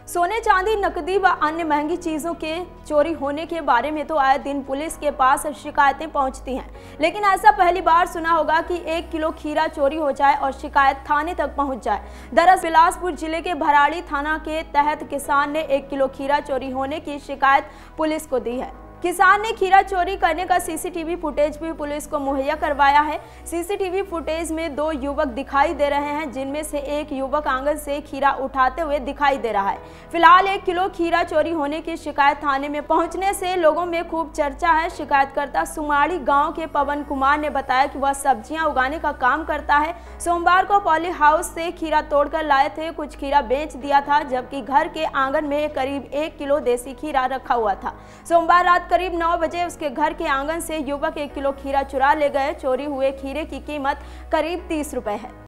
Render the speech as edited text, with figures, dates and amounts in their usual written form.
सोने चांदी नकदी व अन्य महंगी चीजों के चोरी होने के बारे में तो आए दिन पुलिस के पास शिकायतें पहुंचती हैं, लेकिन ऐसा पहली बार सुना होगा कि 1 किलो खीरा चोरी हो जाए और शिकायत थाने तक पहुंच जाए। दरअसल बिलासपुर जिले के भराड़ी थाना के तहत किसान ने 1 किलो खीरा चोरी होने की शिकायत पुलिस को दी है। किसान ने खीरा चोरी करने का सीसीटीवी फुटेज भी पुलिस को मुहैया करवाया है। सीसीटीवी फुटेज में 2 युवक दिखाई दे रहे हैं, जिनमें से एक युवक आंगन से खीरा उठाते हुए दिखाई दे रहा है। फिलहाल 1 किलो खीरा चोरी होने की शिकायत थाने में पहुंचने से लोगों में खूब चर्चा है। शिकायतकर्ता सुमाड़ी गांव के पवन कुमार ने बताया कि वह सब्जियां उगाने का काम करता है। सोमवार को पॉली हाउस से खीरा तोड़कर लाए थे, कुछ खीरा बेच दिया था, जबकि घर के आंगन में करीब 1 किलो देसी खीरा रखा हुआ था। सोमवार रात करीब 9 बजे उसके घर के आंगन से युवक 1 किलो खीरा चुरा ले गए। चोरी हुए खीरे की कीमत करीब 30 रुपए है।